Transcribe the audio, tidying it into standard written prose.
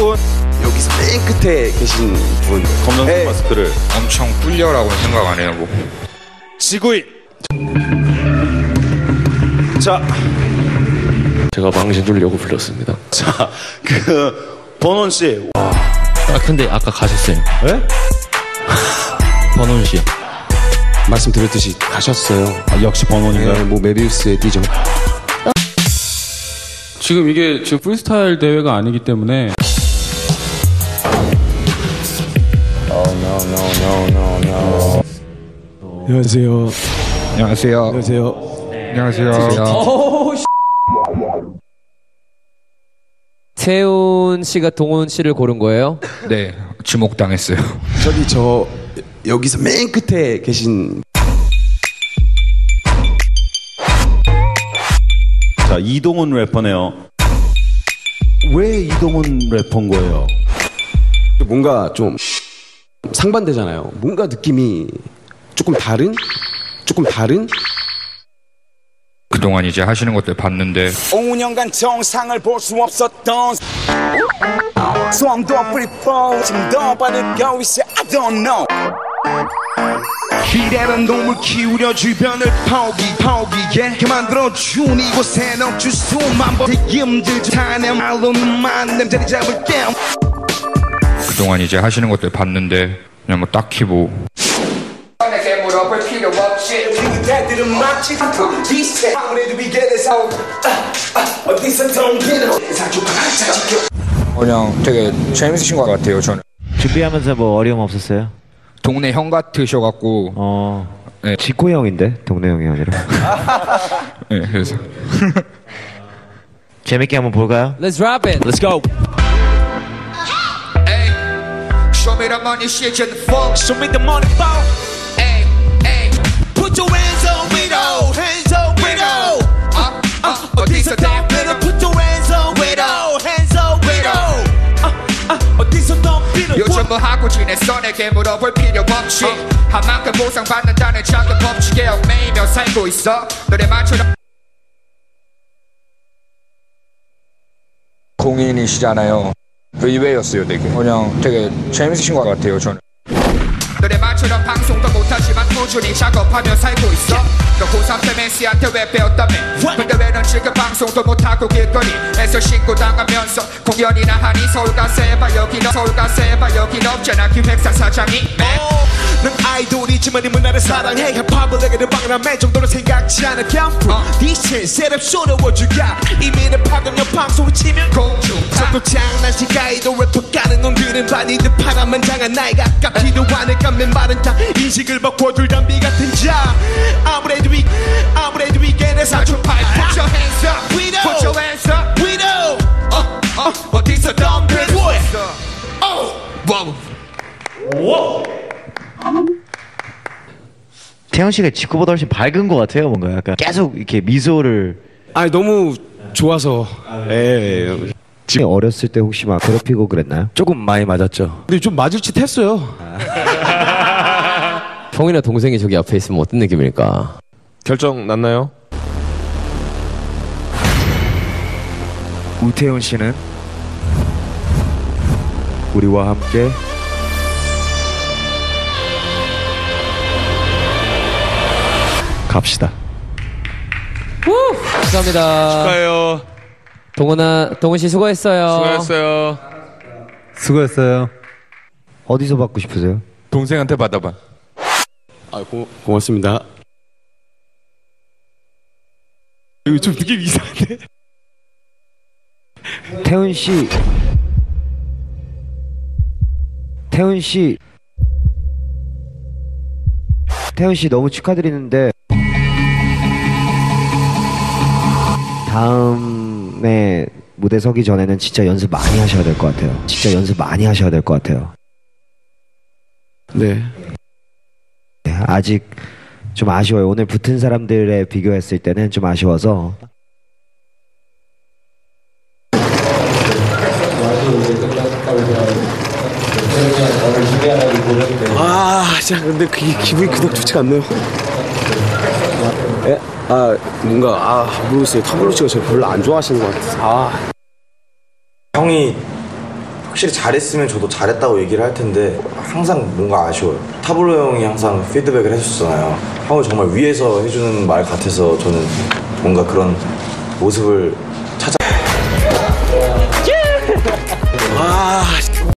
여기서 맨 끝에 계신 분 검정색 마스크를 엄청 꿀려라고는 생각 안 해요. 지구인. 자, 제가 망신 주려고 불렀습니다. 자, 번원 씨. 와. 근데 아까 가셨어요. 예? 번원 씨요. 말씀드렸듯이 가셨어요. 역시 번원인가요? 네, 뭐 메비우스의 띠죠. 지금 이게 지금 프리스타일 대회가 아니기 때문에. 안녕하세요. 안녕하세요. 안녕하세요. 안녕하세요. 태훈 씨가 동훈 씨를 고른 거예요? 네, 지목당했어요. 저기 여기서 맨 끝에 계신. 자, 이동훈 래퍼네요. 왜 이동훈 래퍼인 거예요? 뭔가 좀 상반되잖아요. 뭔가 느낌이 조금 다른? 그동안 이제 하시는 것들 봤는데 5년간 정상을 볼 수 없었던 수험도 프리포 지금 더 받을고 있어 I don't know 기대는 놈을 키우려 주변을 포기해 그만들어준 이곳엔 억주 수만 번 힘들지 타네 말로만 냄자리 잡을게 그동안 이제 하시는 것들 봤는데 그냥 뭐 딱히 뭐 내게 물어볼 필요 없이 그대들은 마치 비슷해 아무래도 비결에서 어디서 동기는 그냥 되게 재밌으신 것 같아요. 저는 준비하면서 뭐 어려움 없었어요? 동네 형 같으셔갖고 네. 지코 형인데 동네 형이 아니라. 네, 그래서 재밌게 한번 볼까요? Let's rap it. Let's go. Show me the money, shit, and the phone. Show me the money, phone. Put your hands on me, though. Hands on me, though. 어디서 덤비는 put your hands on me, though. Hands on me, though. 어디서 덤비는 요즘 뭐 하고 지냈어? 내게 물어볼 필요 없이 한 만큼 보상받는다는 작은 법칙에 얽매이며 살고 있어. 노래 맞춰라. 공인이시잖아요. 의외였어요. 그냥 되게 재밌으신 것 같아요. 저는 노래 맞춰라 방송도 못하지만 꾸준히 작업하며 살고 있어. 너 고3 때 메시한테 왜 배웠다며? 근데 왜 넌 지금 방송도 못하고 길거리에서 신고 당하면서 공연이나 하니? 서울 가서 해봐 여긴 없잖아 기획사 사장이. 넌 아이돌이지만 이 문화를 사랑해 힙합을 방랑할 정도로 생각지 않아 겸프 디스텐 셋업 쏘러워주가 이미를 파급력 방송을 치면 공중파 장난식 아이돌 래퍼 까는 놈들은 반이들 파란만장한 나이 가깝지도 않을 깜맨 말은 다 인식을 벗고 둘 담비 같은 자 아무래도 이게 내 사주파이 Put your hands up Put your hands up 어디서 덤벼 태훈 씨가 지코보다 훨씬 밝은 것 같아요. 뭔가 약간 계속 이렇게 미소를. 아니 너무 좋아서. 예. 지금 어렸을 때 혹시 막 괴롭히고 그랬나요? 조금 많이 맞았죠. 근데 좀 맞을 짓 했어요. 형이나 동생이 저기 앞에 있으면 어떤 느낌일까? 결정 났나요? 우태훈 씨는 우리와 함께 갑시다. 축하합니다. 축하해요. 동훈 씨 수고했어요. 수고했어요. 어디서 받고 싶으세요? 동생한테 받아봐. 아, 고맙습니다. 이거 좀 느낌 이상한데? 태훈 씨 너무 축하드리는데 다음에 무대 서기 전에는 진짜 연습 많이 하셔야 될 것 같아요. 네. 네, 아직 좀 아쉬워요. 오늘 붙은 사람들에 비교했을 때는 좀 아쉬워서. 진짜 근데 기분이 그닥 좋지가 않네요. 모르겠어요. 타블로 씨가 저 별로 안 좋아하시는 것 같아서. 형이 확실히 잘했으면 저도 잘했다고 얘기를 할 텐데 항상 뭔가 아쉬워요. 타블로 형이 항상 피드백을 해줬잖아요. 형을 정말 위에서 해주는 말 같아서 저는 뭔가 그런 모습을 찾아.